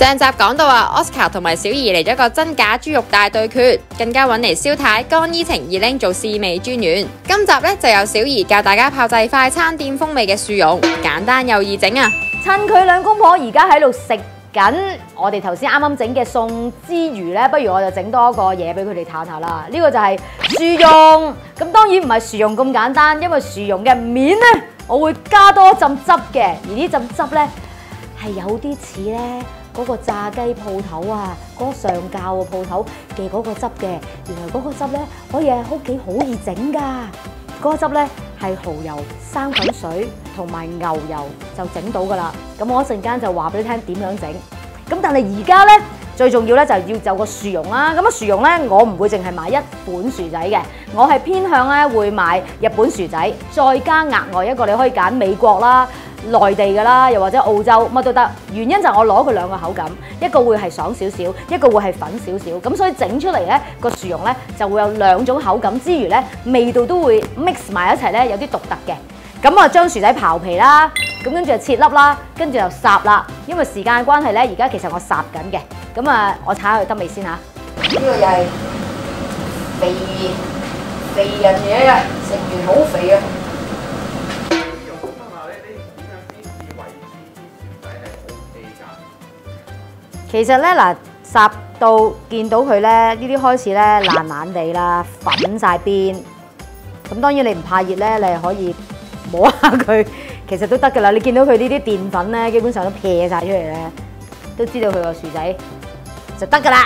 上集講到啊 ，Oscar 同埋小儀嚟咗個真假豬肉大對決，更加揾嚟蕭太、江依晴、二拎做試味專員。今集呢就有小儀教大家炮製快餐店風味嘅薯蓉，簡單又易整啊！ 趁佢兩公婆而家喺度食緊我哋頭先啱啱整嘅餸之餘呢，不如我就整多一個嘢俾佢哋嘆下啦。呢個就係薯蓉，咁當然唔係薯蓉咁簡單，因為薯蓉嘅面呢，我會加多浸汁嘅，而呢浸汁呢，係有啲似呢。嗰個炸雞鋪頭啊，嗰個上校嘅鋪頭嘅嗰個汁嘅，原來嗰個汁咧可以喺屋企好易整㗎。嗰個汁咧係蠔油、生粉水同埋牛油就整到㗎啦。咁我一陣間就話俾你聽點樣整。咁但係而家咧最重要咧就要就個薯蓉啦。咁啊薯蓉咧我唔會淨係買一本薯仔嘅，我係偏向咧會買日本薯仔，再加額外一個你可以揀美國啦。內地㗎啦，又或者澳洲乜都得。原因就係我攞佢兩個口感，一個會係爽少少，一個會係粉少少。咁所以整出嚟咧個薯蓉咧就會有兩種口感之餘咧，味道都會 mix 埋一齊咧，有啲獨特嘅。咁啊將薯仔刨皮啦，咁跟住就切粒啦，跟住就烚啦。因為時間關係咧，而家其實我烚緊嘅。咁啊，我睇下佢得未先嚇。呢個又係肥人嘢嘅，食完好肥啊！其實咧嗱，烚到見到佢咧，呢啲開始咧爛爛地啦，粉晒邊。咁當然你唔怕熱咧，你係可以摸下佢，其實都得㗎啦。你見到佢呢啲澱粉咧，基本上都撇晒出嚟咧，都知道佢個薯仔就得㗎啦。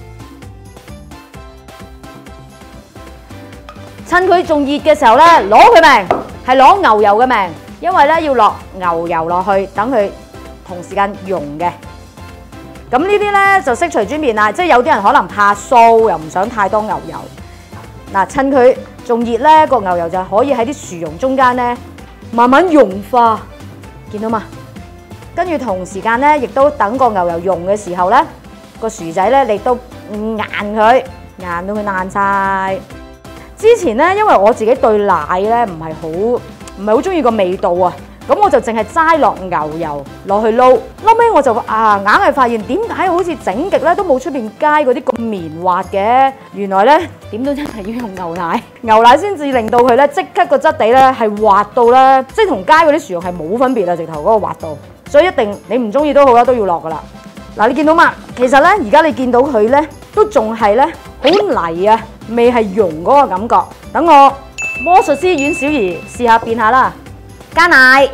趁佢仲熱嘅時候咧，攞佢命，係攞牛油嘅命，因為咧要落牛油落去，等佢同時間溶嘅。咁呢啲咧就悉隨尊便啦，即係有啲人可能怕酥，又唔想太多牛油。嗱，趁佢仲熱咧，個牛油就可以喺啲薯蓉中間咧慢慢融化，見到嘛？跟住同時間咧，亦都等個牛油溶嘅時候咧，個薯仔咧你都硬佢，硬到佢爛晒。之前咧，因為我自己對奶咧唔係好中意個味道啊。咁我就淨係齋落牛油落去撈，後尾我就硬係發現點解好似整極咧都冇出邊街嗰啲咁綿滑嘅，原來咧點都真係要用牛奶先至令到佢咧即刻個質地咧係滑到咧，即係同街嗰啲薯蓉係冇分別啊！直頭嗰個滑度，所以一定你唔中意都好啦，都要落噶啦。嗱，你見到嘛？其實咧而家你見到佢咧都仲係咧好泥啊，未係溶嗰個感覺。等我魔術師阮小儀試下變下啦。加奶，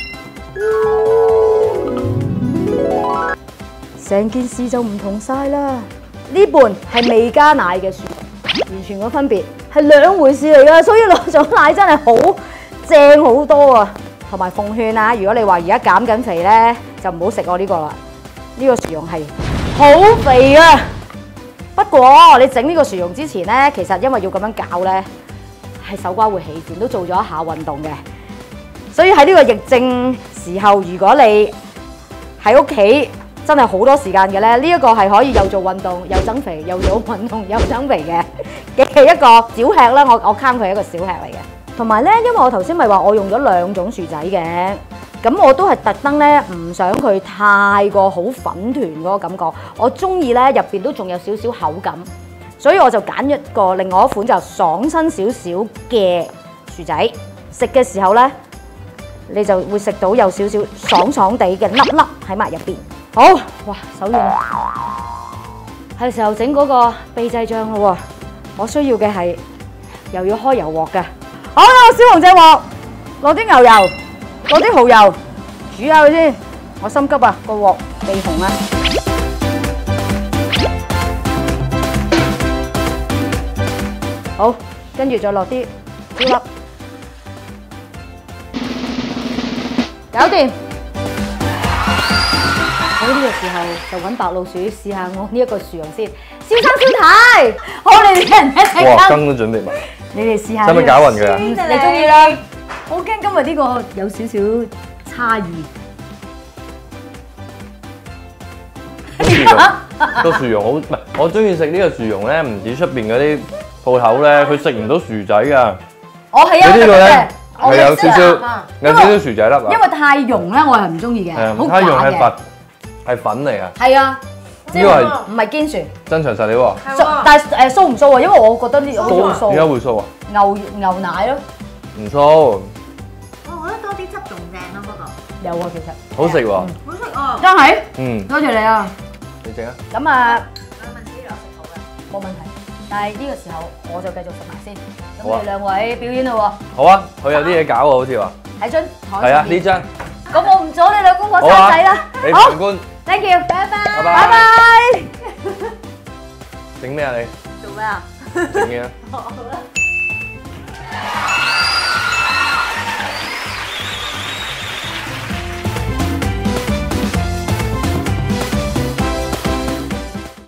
成件事就唔同晒啦。呢半係未加奶嘅薯蓉，完全個分別係兩回事嚟㗎，所以落咗奶真係好正好多啊！同埋奉勸啊，如果你話而家減緊肥咧，就唔好食我呢個啦。呢個薯蓉係好肥啊！不過你整呢個薯蓉之前咧，其實因為要咁樣攪咧，係手瓜會起辮，都做咗一下運動嘅。所以喺呢個疫症時候，如果你喺屋企真係好多時間嘅咧，呢一個係可以又做運動又增肥，又做運動又增肥嘅一個小吃啦。我坑佢係一個小吃嚟嘅。同埋咧，因為我頭先咪話我用咗兩種薯仔嘅，咁我都係特登咧唔想佢太過好粉團嗰個感覺，我中意咧入邊都仲有少少口感，所以我就揀一個另外一款就爽身少少嘅薯仔，食嘅時候咧。你就會食到有少少爽爽地嘅粒粒喺埋入邊。好，哇，手軟啦，係時候整嗰個秘製醬咯喎。我需要嘅係又要開油鑊嘅。好啦，小紅隻鑊，落啲牛油，落啲蠔油，煮下佢先。我心急啊，個鑊未紅啊。好，跟住再落啲椒粒。搞掂！好，呢個時候就揾白老鼠試下我呢一個薯蓉先。蕭生蕭太，好，你哋人一齊。 哇，羹都準備埋。 你哋試下。 使唔使攪勻佢啊？ 你中意啦。我驚今日呢個有少少差異。 個薯蓉好，唔係我中意食呢個薯蓉咧，唔似出邊嗰啲鋪頭咧，佢食唔到薯仔㗎。 我係啊， 你呢個咧？係有少少薯仔粒啊， 因為太溶咧，我係唔中意嘅，好太溶係罰係粉嚟㗎， 係啊，即呢個係係唔係堅船， 真材實料喎。 係喎但係酥唔酥啊？因為我覺得呢好似點解會酥， 會酥啊？ 牛奶咯， 唔酥， 我覺得多啲汁仲正咯，不過有啊其實， 好食喎。 好食啊！ 真係， 嗯， 多謝你啊！ 你整啊。 咁啊我問小儀我食好嘅。 冇問題，但係呢個時候我就繼續食埋先。咁好啊你哋兩位表演咯好啊，佢有啲嘢搞喎，好似話。 喎，喺張台係啊， 上面。 呢張。 咁我唔阻你兩公婆生好啊仔啦。 你好旁觀。 ，thank you，拜拜， 拜拜拜。 整咩啊你？ 做咩啊？ 整嘢啊！